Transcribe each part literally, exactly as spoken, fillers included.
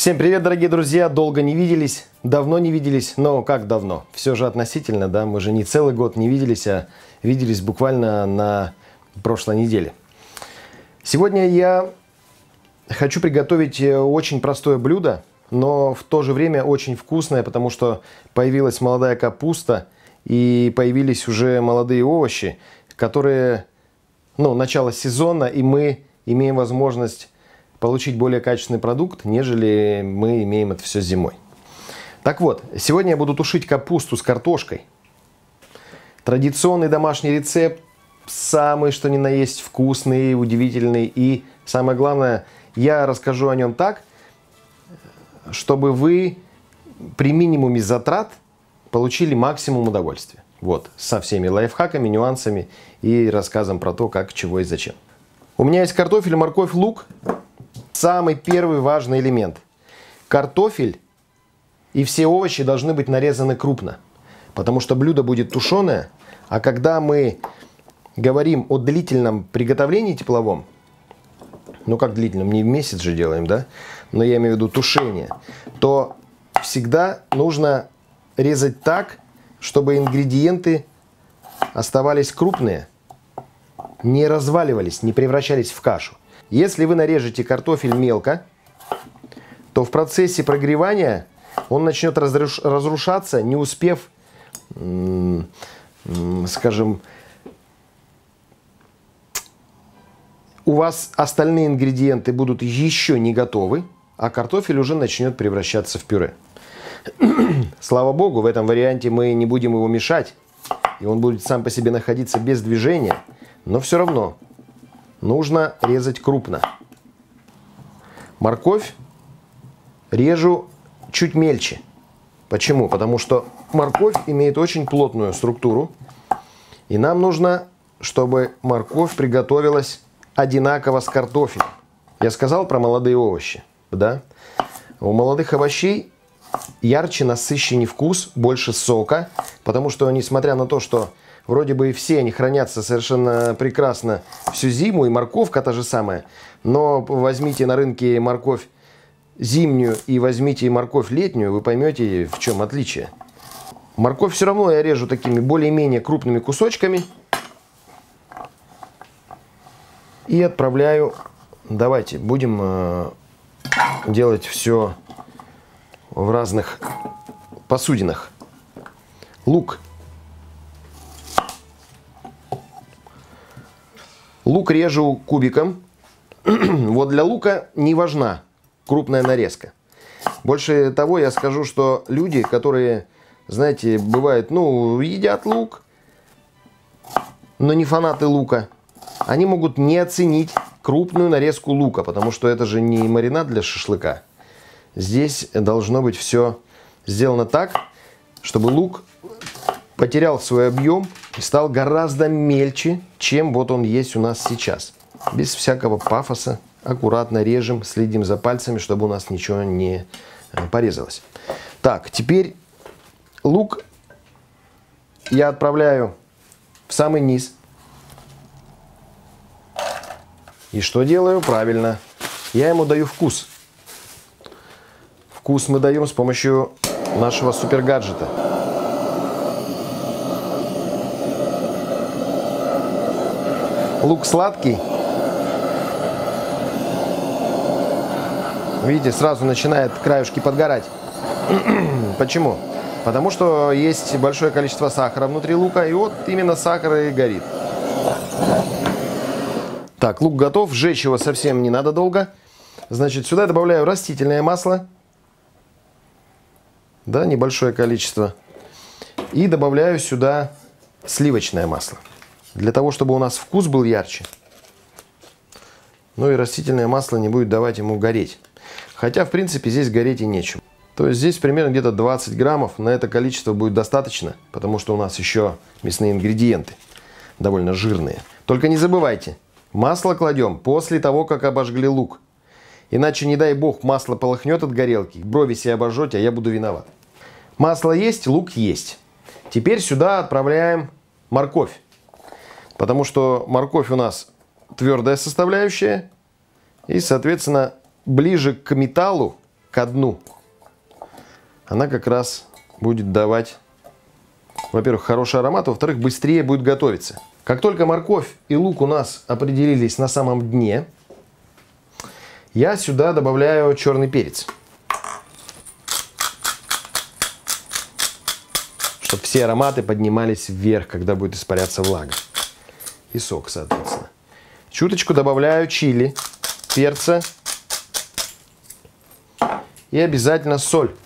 Всем привет, дорогие друзья! Долго не виделись, давно не виделись, но как давно? Все же относительно, да, мы же не целый год не виделись, а виделись буквально на прошлой неделе. Сегодня я хочу приготовить очень простое блюдо, но в то же время очень вкусное, потому что появилась молодая капуста и появились уже молодые овощи, которые, ну, начало сезона, и мы имеем возможность получить более качественный продукт, нежели мы имеем это все зимой. Так вот, сегодня я буду тушить капусту с картошкой. Традиционный домашний рецепт, самый что ни на есть вкусный, удивительный. И самое главное, я расскажу о нем так, чтобы вы при минимуме затрат получили максимум удовольствия. Вот, со всеми лайфхаками, нюансами и рассказом про то, как, чего и зачем. У меня есть картофель, морковь, лук. Самый первый важный элемент. Картофель и все овощи должны быть нарезаны крупно, потому что блюдо будет тушеное, а когда мы говорим о длительном приготовлении тепловом, ну как длительном, не в месяц же делаем, да, но я имею в виду тушение, то всегда нужно резать так, чтобы ингредиенты оставались крупные, не разваливались, не превращались в кашу. Если вы нарежете картофель мелко, то в процессе прогревания он начнет разрушаться, не успев, скажем, у вас остальные ингредиенты будут еще не готовы, а картофель уже начнет превращаться в пюре. Слава богу, в этом варианте мы не будем его мешать, и он будет сам по себе находиться без движения, но все равно нужно резать крупно. Морковь режу чуть мельче. Почему? Потому что морковь имеет очень плотную структуру. И нам нужно, чтобы морковь приготовилась одинаково с картофелем. Я сказал про молодые овощи. Да? У молодых овощей ярче, насыщеннее вкус, больше сока. Потому что, несмотря на то, что вроде бы и все они хранятся совершенно прекрасно всю зиму, и морковка та же самая. Но возьмите на рынке морковь зимнюю и возьмите морковь летнюю, вы поймете, в чем отличие. Морковь все равно я режу такими более-менее крупными кусочками. И отправляю. Давайте будем э, делать все в разных посудинах. Лук. Лук режу кубиком. Вот для лука не важна крупная нарезка. Больше того, я скажу, что люди, которые, знаете, бывает, ну, едят лук, но не фанаты лука, они могут не оценить крупную нарезку лука, потому что это же не маринад для шашлыка. Здесь должно быть все сделано так, чтобы лук потерял свой объем и стал гораздо мельче, чем вот он есть у нас сейчас. Без всякого пафоса. Аккуратно режем, следим за пальцами, чтобы у нас ничего не порезалось. Так, теперь лук я отправляю в самый низ. И что делаю? Правильно. Я ему даю вкус. Вкус мы даем с помощью нашего супер гаджета. Лук сладкий. Видите, сразу начинает краюшки подгорать. Почему? Потому что есть большое количество сахара внутри лука, и вот именно сахар и горит. Так, лук готов. Жечь его совсем не надо долго. Значит, сюда я добавляю растительное масло. Да, небольшое количество. И добавляю сюда сливочное масло. Для того, чтобы у нас вкус был ярче. Ну и растительное масло не будет давать ему гореть. Хотя, в принципе, здесь гореть и нечем. То есть здесь примерно где-то двадцать граммов. На это количество будет достаточно, потому что у нас еще мясные ингредиенты. Довольно жирные. Только не забывайте, масло кладем после того, как обожгли лук. Иначе, не дай бог, масло полыхнет от горелки, брови себе обожжете, а я буду виноват. Масло есть, лук есть. Теперь сюда отправляем морковь. Потому что морковь у нас твердая составляющая. И, соответственно, ближе к металлу, ко дну. Она как раз будет давать, во-первых, хороший аромат, во-вторых, быстрее будет готовиться. Как только морковь и лук у нас определились на самом дне, я сюда добавляю черный перец. Чтобы все ароматы поднимались вверх, когда будет испаряться влага. И сок, соответственно. Чуточку добавляю чили, перца и обязательно соль.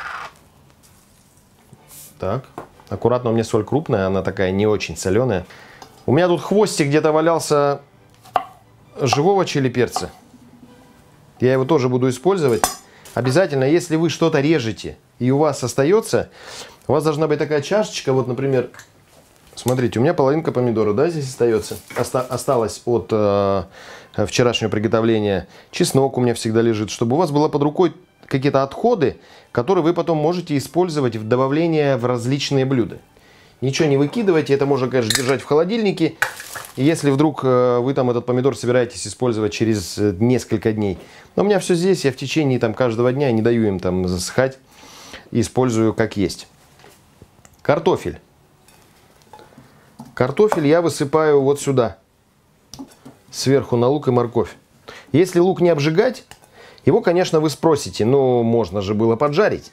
Так, аккуратно, у меня соль крупная, она такая не очень соленая. У меня тут хвостик где-то валялся живого чили перца. Я его тоже буду использовать. Обязательно, если вы что-то режете и у вас остается, у вас должна быть такая чашечка, вот, например, смотрите, у меня половинка помидора, да, здесь остается, оста осталось от э, вчерашнего приготовления. Чеснок у меня всегда лежит, чтобы у вас было под рукой какие-то отходы, которые вы потом можете использовать в добавление в различные блюда. Ничего не выкидывайте, это можно, конечно, держать в холодильнике. И если вдруг вы там этот помидор собираетесь использовать через несколько дней. Но у меня все здесь, я в течение там каждого дня не даю им там засыхать. Использую как есть. Картофель. Картофель я высыпаю вот сюда. Сверху на лук и морковь. Если лук не обжигать, его, конечно, вы спросите, но можно же было поджарить.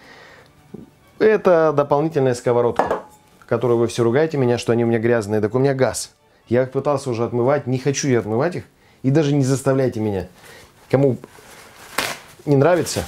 Это дополнительная сковородка, которую вы все ругаете меня, что они у меня грязные. Так у меня газ. Я их пытался уже отмывать, не хочу я отмывать их. И даже не заставляйте меня. Кому не нравится,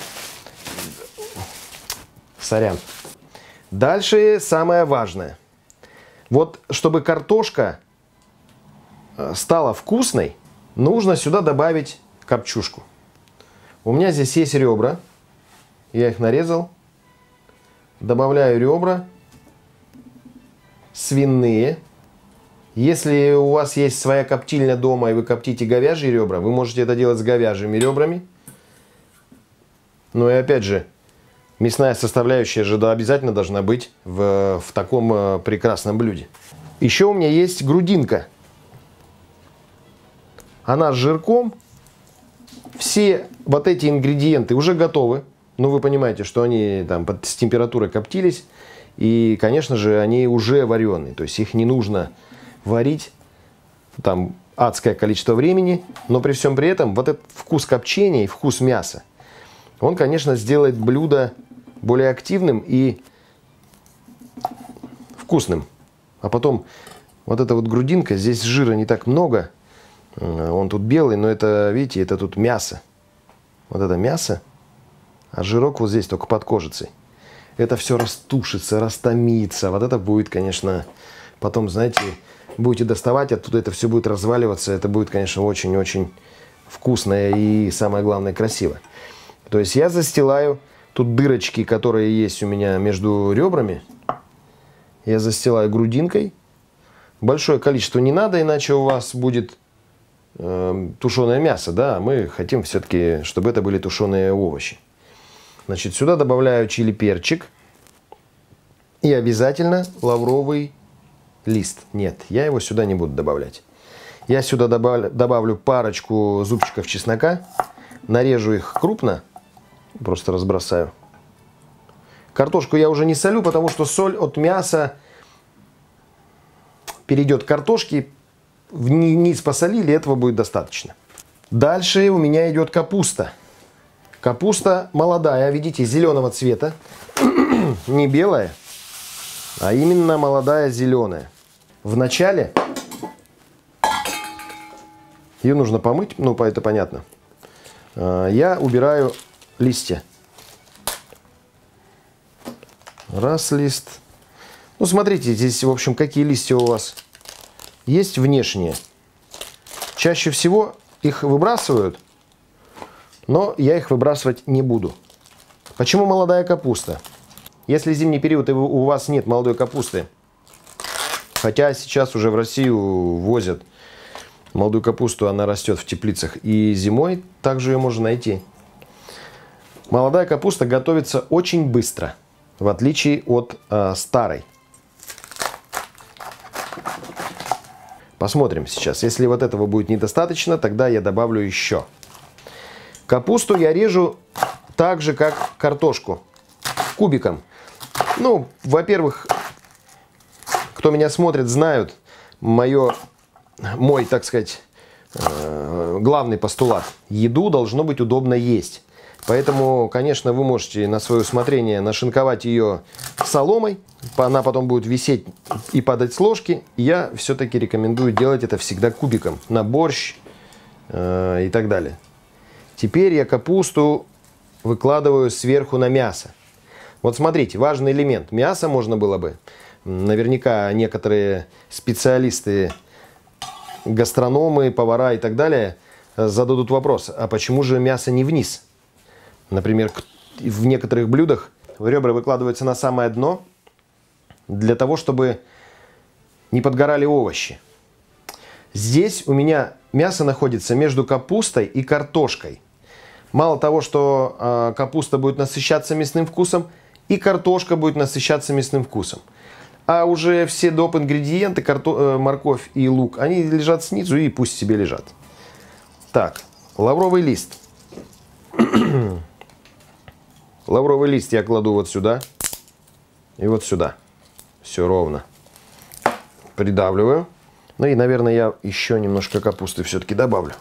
сорян. Дальше самое важное. Вот чтобы картошка стала вкусной, нужно сюда добавить копчушку. У меня здесь есть ребра. Я их нарезал. Добавляю ребра. Свиные. Если у вас есть своя коптильня дома и вы коптите говяжьи ребра, вы можете это делать с говяжьими ребрами. Но и опять же, мясная составляющая же да, обязательно должна быть в, в таком э, прекрасном блюде. Еще у меня есть грудинка. Она с жирком. Все вот эти ингредиенты уже готовы. Ну, вы понимаете, что они там под, с температурой коптились. И, конечно же, они уже вареные. То есть их не нужно варить там адское количество времени. Но при всем при этом вот этот вкус копчения и вкус мяса, он, конечно, сделает блюдо более активным и вкусным. А потом вот эта вот грудинка, здесь жира не так много. Он тут белый, но это, видите, это тут мясо. Вот это мясо, а жирок вот здесь только под кожицей. Это все растушится, растомится. Вот это будет, конечно, потом, знаете, будете доставать, оттуда это все будет разваливаться. Это будет, конечно, очень-очень вкусно и, самое главное, красиво. То есть я застилаю тут дырочки, которые есть у меня между ребрами. Я застилаю грудинкой. Большое количество не надо, иначе у вас будет э, тушеное мясо. Да? Мы хотим все-таки, чтобы это были тушеные овощи. Значит, сюда добавляю чили-перчик. И обязательно лавровый лист. Нет, я его сюда не буду добавлять. Я сюда добавлю, добавлю парочку зубчиков чеснока. Нарежу их крупно. Просто разбросаю. Картошку я уже не солю, потому что соль от мяса перейдет к картошке. Вниз посолили, этого будет достаточно. Дальше у меня идет капуста. Капуста молодая, видите, зеленого цвета. Не белая, а именно молодая зеленая. Вначале ее нужно помыть, ну, это понятно. Я убираю листья. Раз лист. Ну, смотрите, здесь, в общем, какие листья у вас есть внешние. Чаще всего их выбрасывают, но я их выбрасывать не буду. Почему молодая капуста? Если зимний период и у вас нет молодой капусты, хотя сейчас уже в Россию возят молодую капусту, она растет в теплицах, и зимой также ее можно найти. Молодая капуста готовится очень быстро, в отличие от э, старой. Посмотрим сейчас. Если вот этого будет недостаточно, тогда я добавлю еще. Капусту я режу так же, как картошку, кубиком. Ну, во-первых, кто меня смотрит, знают мое, мой, так сказать, главный постулат. Еду должно быть удобно есть. Поэтому, конечно, вы можете на свое усмотрение нашинковать ее соломой. Она потом будет висеть и падать с ложки. Я все-таки рекомендую делать это всегда кубиком. На борщ э, и так далее. Теперь я капусту выкладываю сверху на мясо. Вот смотрите, важный элемент. Мясо можно было бы. Наверняка некоторые специалисты, гастрономы, повара и так далее зададут вопрос, а почему же мясо не вниз? Например, в некоторых блюдах ребра выкладываются на самое дно для того, чтобы не подгорали овощи. Здесь у меня мясо находится между капустой и картошкой. Мало того, что э, капуста будет насыщаться мясным вкусом, и картошка будет насыщаться мясным вкусом. А уже все доп. Ингредиенты, карто... морковь и лук, они лежат снизу и пусть себе лежат. Так, лавровый лист. Лавровый лист я кладу вот сюда и вот сюда. Все ровно. Придавливаю. Ну и, наверное, я еще немножко капусты все-таки добавлю.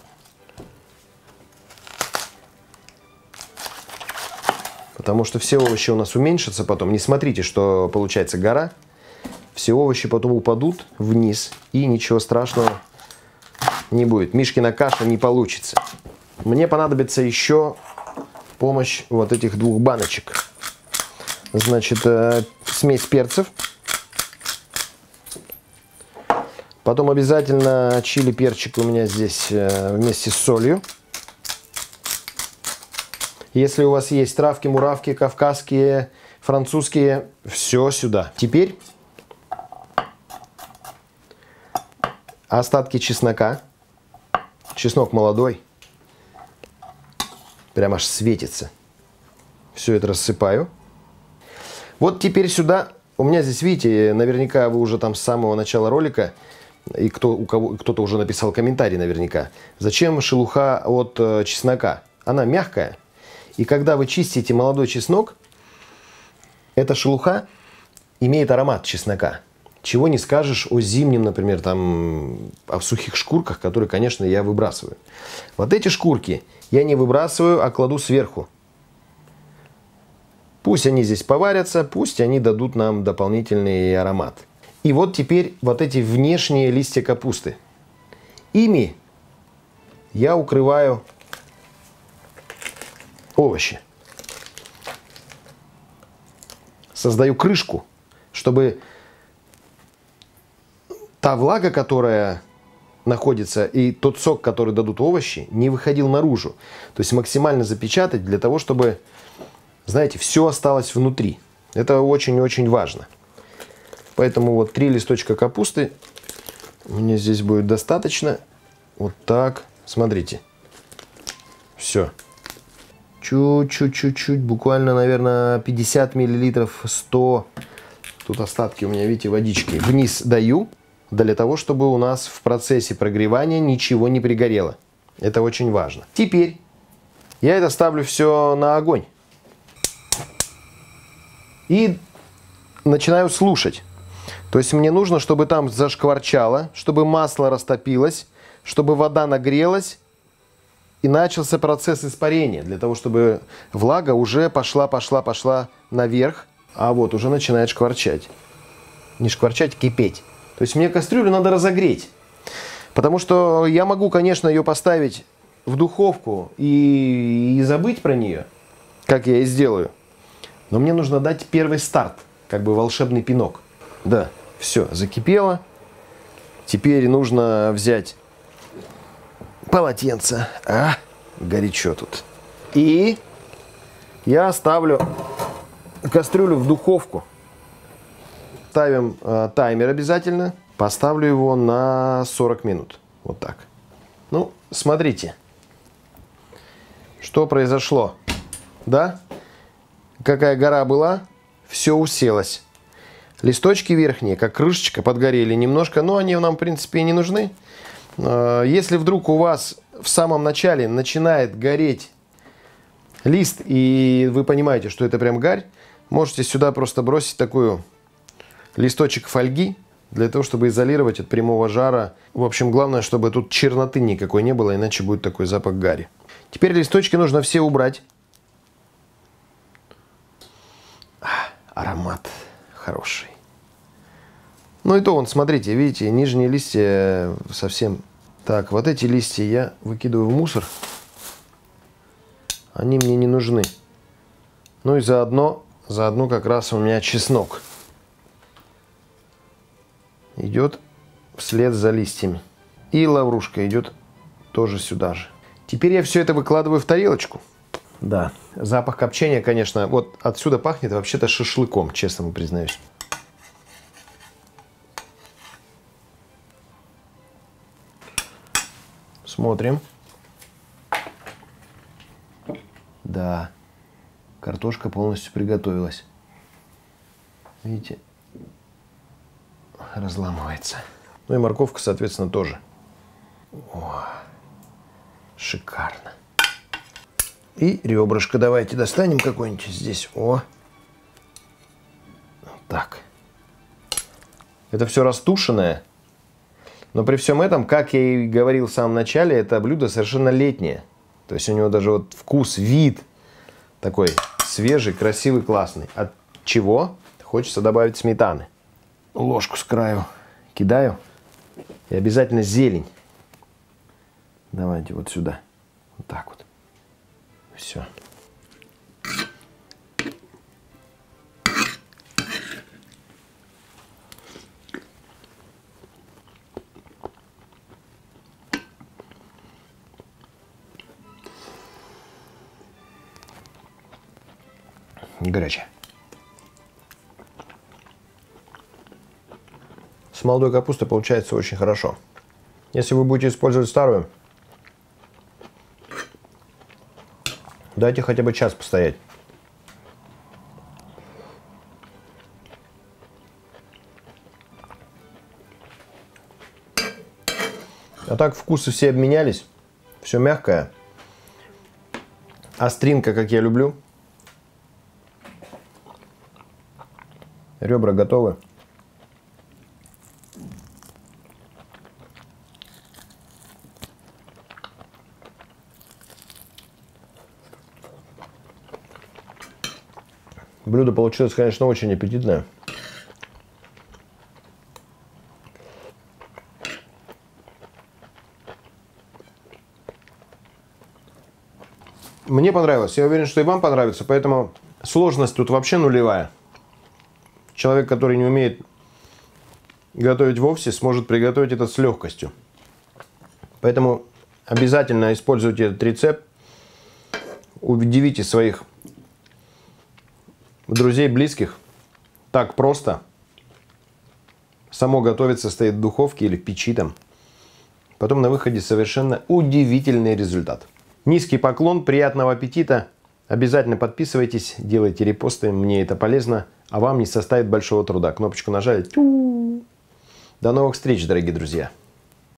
Потому что все овощи у нас уменьшатся потом. Не смотрите, что получается гора. Все овощи потом упадут вниз. И ничего страшного не будет. Мишкина каша не получится. Мне понадобится еще помощь вот этих двух баночек. Значит, смесь перцев. Потом обязательно чили перчик у меня здесь вместе с солью. Если у вас есть травки, муравки, кавказские, французские, все сюда. Теперь остатки чеснока. Чеснок молодой. Прям аж светится. Все это рассыпаю. Вот теперь сюда. У меня здесь, видите, наверняка вы уже там с самого начала ролика, и кто, у кого, кто-то уже написал комментарий наверняка. Зачем шелуха от э, чеснока? Она мягкая. И когда вы чистите молодой чеснок, эта шелуха имеет аромат чеснока. Чего не скажешь о зимнем, например, там, о сухих шкурках, которые, конечно, я выбрасываю. Вот эти шкурки я не выбрасываю, а кладу сверху. Пусть они здесь поварятся, пусть они дадут нам дополнительный аромат. И вот теперь вот эти внешние листья капусты. Ими я укрываю овощи. Создаю крышку, чтобы та влага, которая находится, и тот сок, который дадут овощи, не выходил наружу. То есть максимально запечатать для того, чтобы, знаете, все осталось внутри. Это очень-очень важно. Поэтому вот три листочка капусты мне здесь будет достаточно. Вот так. Смотрите. Все. Чуть-чуть-чуть-чуть, буквально, наверное, пятьдесят миллилитров, сто. Тут остатки у меня, видите, водички. Вниз даю, для того, чтобы у нас в процессе прогревания ничего не пригорело. Это очень важно. Теперь я это ставлю все на огонь. И начинаю слушать. То есть мне нужно, чтобы там зашкварчало, чтобы масло растопилось, чтобы вода нагрелась. И начался процесс испарения, для того, чтобы влага уже пошла, пошла, пошла наверх, а вот уже начинает шкварчать. Не шкварчать, кипеть. То есть мне кастрюлю надо разогреть. Потому что я могу, конечно, ее поставить в духовку и, и забыть про нее, как я и сделаю. Но мне нужно дать первый старт, как бы волшебный пинок. Да, все, закипело. Теперь нужно взять полотенце. А, горячо тут. И я ставлю кастрюлю в духовку. Ставим э, таймер обязательно. Поставлю его на сорок минут. Вот так. Ну, смотрите, что произошло. Да? Какая гора была, все уселось. Листочки верхние, как крышечка, подгорели немножко, но они нам, в принципе, и не нужны. Если вдруг у вас в самом начале начинает гореть лист, и вы понимаете, что это прям гарь, можете сюда просто бросить такую листочек фольги, для того, чтобы изолировать от прямого жара. В общем, главное, чтобы тут черноты никакой не было, иначе будет такой запах гари. Теперь листочки нужно все убрать. Аромат хороший. Ну и то, вон, смотрите, видите, нижние листья совсем... Так, вот эти листья я выкидываю в мусор. Они мне не нужны. Ну и заодно, заодно как раз у меня чеснок идет вслед за листьями. И лаврушка идет тоже сюда же. Теперь я все это выкладываю в тарелочку. Да, запах копчения, конечно, вот отсюда пахнет вообще-то шашлыком, честно вам признаюсь. Смотрим. Да, картошка полностью приготовилась. Видите? Разламывается. Ну и морковка, соответственно, тоже. О, шикарно. И ребрышко давайте достанем какое-нибудь здесь. О, так. Это все растушенное. Но при всем этом, как я и говорил в самом начале, это блюдо совершенно летнее. То есть у него даже вот вкус, вид такой свежий, красивый, классный. От чего хочется добавить сметаны. Ложку с краю кидаю. И обязательно зелень. Давайте вот сюда. Вот так вот. Все. Горячая. С молодой капустой получается очень хорошо. Если вы будете использовать старую, дайте хотя бы час постоять. А так вкусы все обменялись. Все мягкое. Остринка, как я люблю. Ребра готовы. Блюдо получилось, конечно, очень аппетитное. Мне понравилось. Я уверен, что и вам понравится. Поэтому сложность тут вообще нулевая. Человек, который не умеет готовить вовсе, сможет приготовить это с легкостью. Поэтому обязательно используйте этот рецепт. Удивите своих друзей, близких. Так просто. Само готовится, стоит в духовке или в печи там. Потом на выходе совершенно удивительный результат. Низкий поклон, приятного аппетита. Обязательно подписывайтесь, делайте репосты, мне это полезно, а вам не составит большого труда. Кнопочку нажали. До новых встреч, дорогие друзья.